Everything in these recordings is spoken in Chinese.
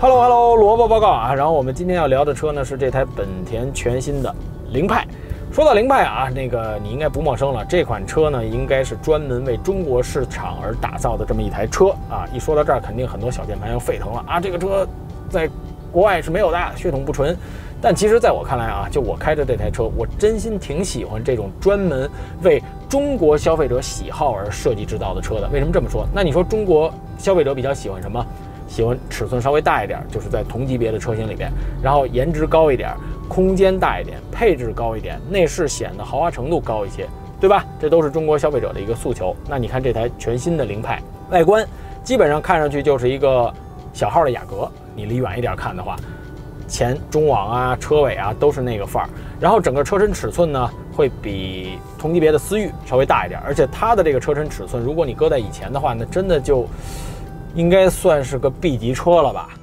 Hello， 萝卜报告啊！然后我们今天要聊的车呢是这台本田全新的凌派。说到凌派啊，那个你应该不陌生了，这款车呢应该是专门为中国市场而打造的这么一台车啊。一说到这儿，肯定很多小键盘要沸腾了啊！这个车在国外是没有的，血统不纯。但其实在我看来啊，就我开着这台车，我真心挺喜欢这种专门为中国消费者喜好而设计制造的车的。为什么这么说？那你说中国消费者比较喜欢什么？喜欢尺寸稍微大一点，就是在同级别的车型里边，然后颜值高一点，空间大一点，配置高一点，内饰显得豪华程度高一些，对吧？这都是中国消费者的一个诉求。那你看这台全新的凌派，外观基本上看上去就是一个小号的雅阁，你离远一点看的话，前中网啊、车尾啊都是那个范儿。然后整个车身尺寸呢，会比同级别的思域稍微大一点，而且它的这个车身尺寸，如果你搁在以前的话，那真的就应该算是个 B 级车了吧。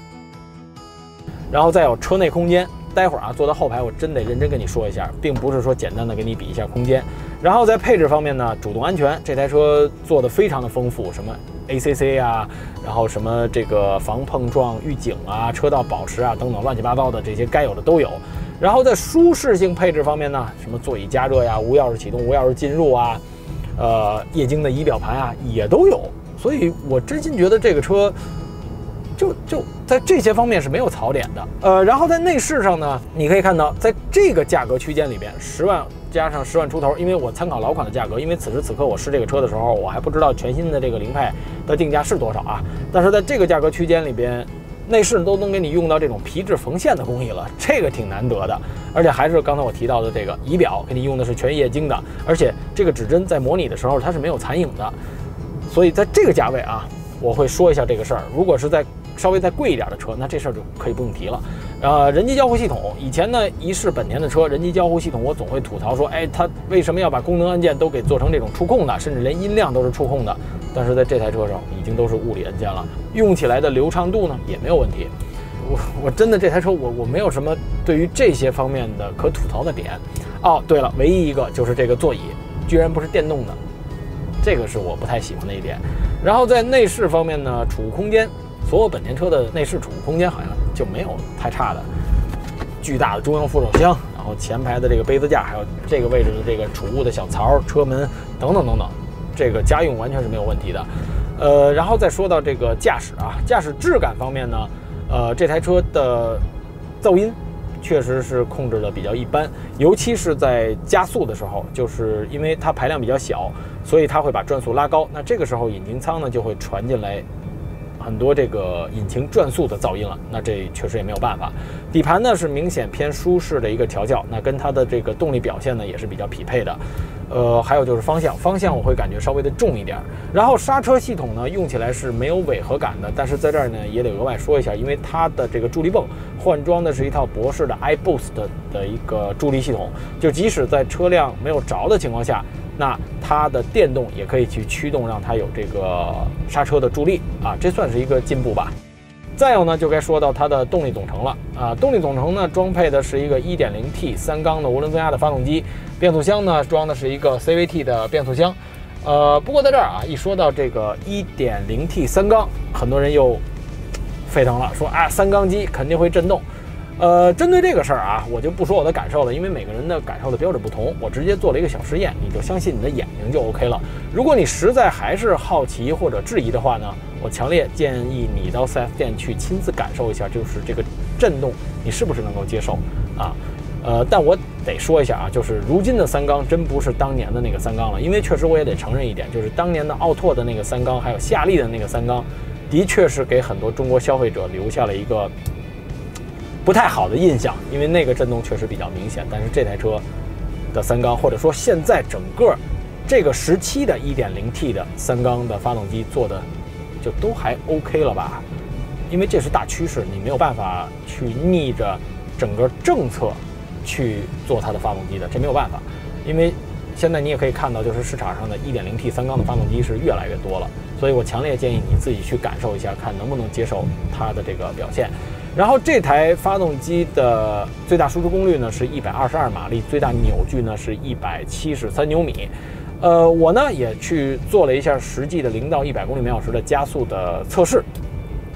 然后再有车内空间，待会儿啊坐到后排，我真得认真跟你说一下，并不是说简单的给你比一下空间。然后在配置方面呢，主动安全，这台车做的非常的丰富，什么 ACC 啊，然后什么这个防碰撞预警啊、车道保持啊等等乱七八糟的这些该有的都有。然后在舒适性配置方面呢，什么座椅加热呀、无钥匙启动、无钥匙进入啊，液晶的仪表盘啊也都有。所以我真心觉得这个车就在这些方面是没有槽点的。然后在内饰上呢，你可以看到，在这个价格区间里边，10万加上10万出头，因为我参考老款的价格，因为此时此刻我试这个车的时候，我还不知道全新的这个凌派的定价是多少啊。但是在这个价格区间里边，内饰都能给你用到这种皮质缝线的工艺了，这个挺难得的。而且还是刚才我提到的这个仪表，给你用的是全液晶的，而且这个指针在模拟的时候它是没有残影的。所以在这个价位啊，我会说一下这个事儿。如果是在稍微再贵一点的车，那这事儿就可以不用提了。人机交互系统，以前呢一是本田的车，人机交互系统我总会吐槽说，哎，它为什么要把功能按键都给做成这种触控的，甚至连音量都是触控的？但是在这台车上已经都是物理按键了，用起来的流畅度呢也没有问题。我真的这台车我没有什么对于这些方面的可吐槽的点。哦，对了，唯一一个就是这个座椅居然不是电动的。这个是我不太喜欢的一点。然后在内饰方面呢，储物空间，所有本田车的内饰储物空间好像就没有太差的。巨大的中央扶手箱，然后前排的这个杯子架，还有这个位置的这个储物的小槽、车门等等等等，这个家用完全是没有问题的。然后再说到这个驾驶啊，驾驶质感方面呢，这台车的噪音确实是控制的比较一般，尤其是在加速的时候，就是因为它排量比较小，所以它会把转速拉高。那这个时候引擎舱呢就会传进来很多这个引擎转速的噪音了，那这确实也没有办法。底盘呢是明显偏舒适的一个调教，那跟它的这个动力表现呢也是比较匹配的。还有就是方向我会感觉稍微的重一点。然后刹车系统呢用起来是没有违和感的，但是在这儿呢也得额外说一下，因为它的这个助力泵换装的是一套博世的 iBoost 的一个助力系统，就即使在车辆没有着的情况下，那它的电动也可以去驱动，让它有这个刹车的助力啊，这算是一个进步吧。再有呢，就该说到它的动力总成了啊。动力总成呢，装配的是一个 1.0T 3缸的涡轮增压的发动机，变速箱呢装的是一个 CVT 的变速箱。不过在这儿啊，一说到这个 1.0T 3缸，很多人又沸腾了，说啊，3缸机肯定会震动。针对这个事儿啊，我就不说我的感受了，因为每个人的感受的标准不同，我直接做了一个小实验，你就相信你的眼睛就 OK 了。如果你实在还是好奇或者质疑的话呢，我强烈建议你到 4S 店去亲自感受一下，就是这个震动你是不是能够接受啊？但我得说一下啊，就是如今的3缸真不是当年的那个3缸了，因为确实我也得承认一点，就是当年的奥拓的那个3缸，还有夏利的那个3缸，的确是给很多中国消费者留下了一个不太好的印象，因为那个震动确实比较明显。但是这台车的3缸，或者说现在整个这个时期的 1.0T 的3缸的发动机做的就都还 OK 了吧？因为这是大趋势，你没有办法去逆着整个政策去做它的发动机的，这没有办法。因为现在你也可以看到，就是市场上的 1.0T 3缸的发动机是越来越多了，所以我强烈建议你自己去感受一下，看能不能接受它的这个表现。然后这台发动机的最大输出功率呢是122马力，最大扭矩呢是173牛米。我呢也去做了一下实际的0到100公里每小时的加速的测试。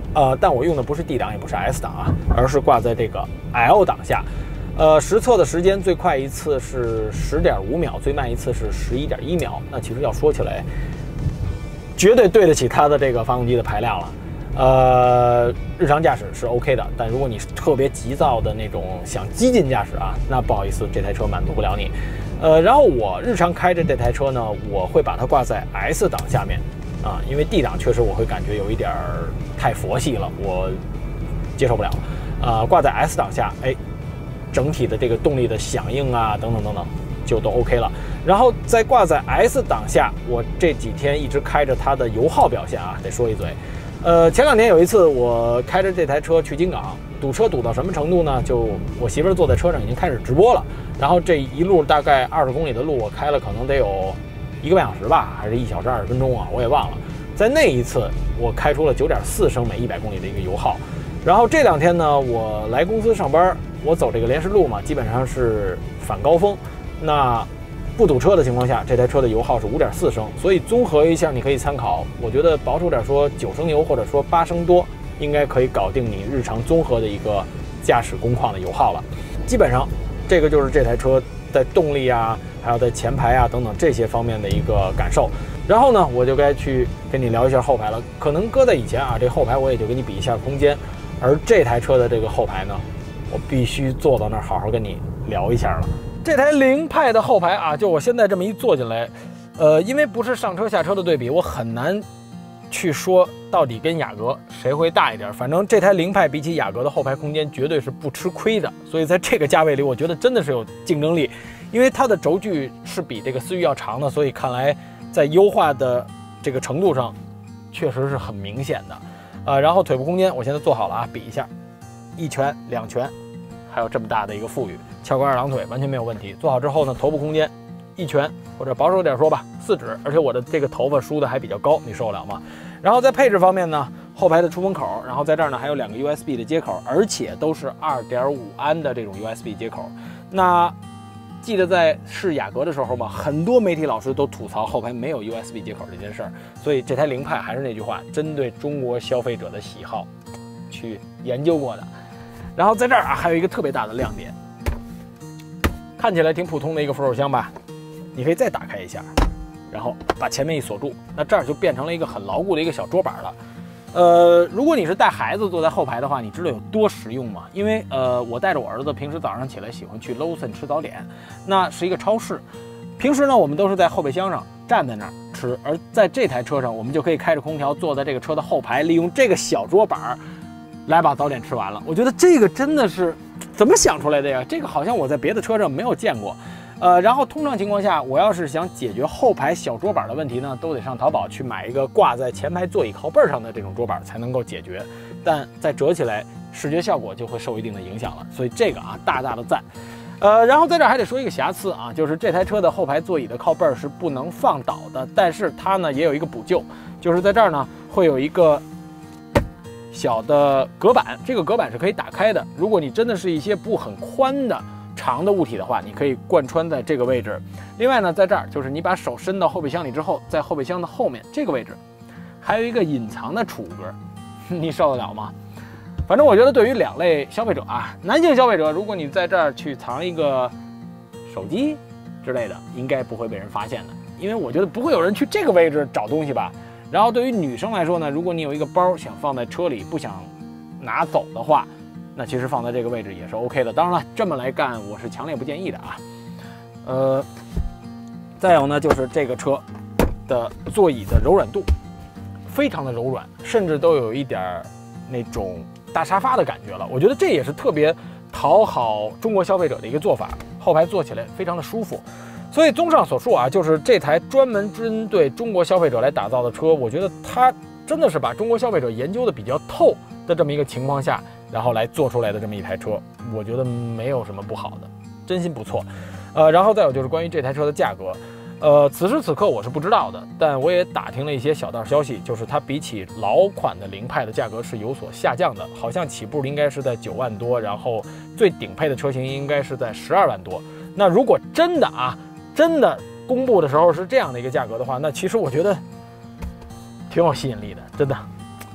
但我用的不是 D 档，也不是 S 档啊，而是挂在这个 L 档下。实测的时间最快一次是10.5秒，最慢一次是11.1秒。那其实要说起来，绝对对得起它的这个发动机的排量了。日常驾驶是 OK 的，但如果你是特别急躁的那种想激进驾驶啊，那不好意思，这台车满足不了你。然后我日常开着这台车呢，我会把它挂在 S 档下面啊，因为 D 档确实我会感觉有一点太佛系了，我接受不了。挂在 S 档下，哎，整体的这个动力的响应啊，等等等等，就都 OK 了。然后再挂在 S 档下，我这几天一直开着它的油耗表现啊，得说一嘴。前2天有一次我开着这台车去金港，堵车堵到什么程度呢？就我媳妇儿坐在车上已经开始直播了，然后这一路大概20公里的路，我开了可能得有1个半小时吧，还是1小时20分钟啊，我也忘了。在那一次，我开出了9.4升每100公里的一个油耗。然后这2天呢，我来公司上班，我走这个莲石路嘛，基本上是反高峰，那不堵车的情况下，这台车的油耗是5.4升，所以综合一下，你可以参考。我觉得保守点说9升油，或者说8升多，应该可以搞定你日常综合的一个驾驶工况的油耗了。基本上，这个就是这台车在动力啊，还有在前排啊等等这些方面的一个感受。然后呢，我就该去跟你聊一下后排了。可能搁在以前啊，这后排我也就给你比一下空间，而这台车的这个后排呢，我必须坐到那儿好好跟你聊一下了。这台凌派的后排啊，就我现在这么一坐进来，因为不是上车下车的对比，我很难去说到底跟雅阁谁会大一点。反正这台凌派比起雅阁的后排空间绝对是不吃亏的，所以在这个价位里，我觉得真的是有竞争力。因为它的轴距是比这个思域要长的，所以看来在优化的这个程度上，确实是很明显的。然后腿部空间我现在做好了啊，比一下，1拳、2拳，还有这么大的一个富裕。翘个2郎腿完全没有问题。做好之后呢，头部空间1拳，或者保守点说吧，4指。而且我的这个头发梳的还比较高，你受得了吗？然后在配置方面呢，后排的出风口，然后在这儿呢还有2个 USB 的接口，而且都是2.5安的这种 USB 接口。那记得在试雅阁的时候嘛，很多媒体老师都吐槽后排没有 USB 接口这件事儿。所以这台凌派还是那句话，针对中国消费者的喜好去研究过的。然后在这儿啊，还有一个特别大的亮点。看起来挺普通的一个扶手箱吧，你可以再打开一下，然后把前面一锁住，那这儿就变成了一个很牢固的一个小桌板了。如果你是带孩子坐在后排的话，你知道有多实用吗？因为我带着我儿子平时早上起来喜欢去 Lawson 吃早点，那是一个超市。平时呢，我们都是在后备箱上站在那儿吃，而在这台车上，我们就可以开着空调坐在这个车的后排，利用这个小桌板来把早点吃完了。我觉得这个真的是怎么想出来的呀？这个好像我在别的车上没有见过。然后通常情况下，我要是想解决后排小桌板的问题呢，都得上淘宝去买一个挂在前排座椅靠背上的这种桌板才能够解决。但再折起来，视觉效果就会受一定的影响了。所以这个啊，大大的赞。然后在这儿还得说一个瑕疵啊，就是这台车的后排座椅的靠背是不能放倒的，但是它呢也有一个补救，就是在这儿呢会有一个小的隔板，这个隔板是可以打开的。如果你真的是一些不很宽的长的物体的话，你可以贯穿在这个位置。另外呢，在这儿就是你把手伸到后备箱里之后，在后备箱的后面这个位置还有一个隐藏的储物格，你受得了吗？反正我觉得对于2类消费者啊，男性消费者，如果你在这儿去藏一个手机之类的，应该不会被人发现的，因为我觉得不会有人去这个位置找东西吧。然后对于女生来说呢，如果你有一个包想放在车里不想拿走的话，那其实放在这个位置也是 OK 的。当然了，这么来干我是强烈不建议的啊。再有呢，就是这个车的座椅的柔软度非常的柔软，甚至都有一点那种大沙发的感觉了。我觉得这也是特别讨好中国消费者的一个做法，后排坐起来非常的舒服。所以综上所述啊，就是这台专门针对中国消费者来打造的车，我觉得它真的是把中国消费者研究的比较透的这么一个情况下，然后来做出来的这么一台车，我觉得没有什么不好的，真心不错。然后再有就是关于这台车的价格，此时此刻我是不知道的，但我也打听了一些小道消息，就是它比起老款的凌派的价格是有所下降的，好像起步应该是在9万多，然后最顶配的车型应该是在12万多。那如果真的公布的时候是这样的一个价格的话，那其实我觉得挺有吸引力的，真的。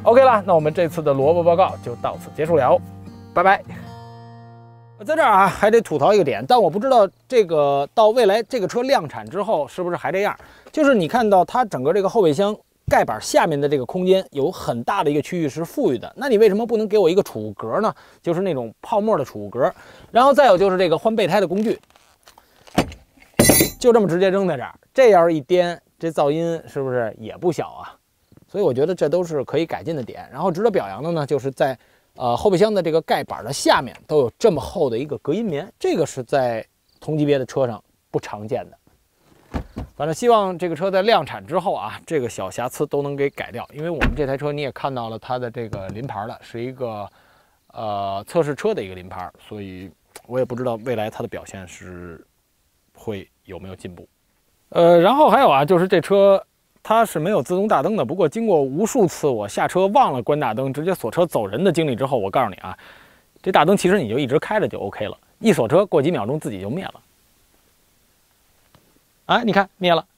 OK 了，那我们这次的萝卜报告就到此结束了，拜拜。在这儿啊，还得吐槽一个点，但我不知道这个到未来这个车量产之后是不是还这样。就是你看到它整个这个后备箱盖板下面的这个空间有很大的一个区域是富裕的，那你为什么不能给我一个储物格呢？就是那种泡沫的储物格。然后再有就是这个换备胎的工具，就这么直接扔在这儿，这要是一颠，这噪音是不是也不小啊？所以我觉得这都是可以改进的点。然后值得表扬的呢，就是在后备箱的这个盖板的下面都有这么厚的一个隔音棉，这个是在同级别的车上不常见的。反正希望这个车在量产之后啊，这个小瑕疵都能给改掉。因为我们这台车你也看到了它的这个临牌了，是一个测试车的一个临牌，所以我也不知道未来它的表现是会有没有进步。然后还有啊，就是这车它是没有自动大灯的，不过经过无数次我下车忘了关大灯，直接锁车走人的经历之后，我告诉你啊，这大灯其实你就一直开着就 OK 了，一锁车过几秒钟自己就灭了。哎，你看灭了。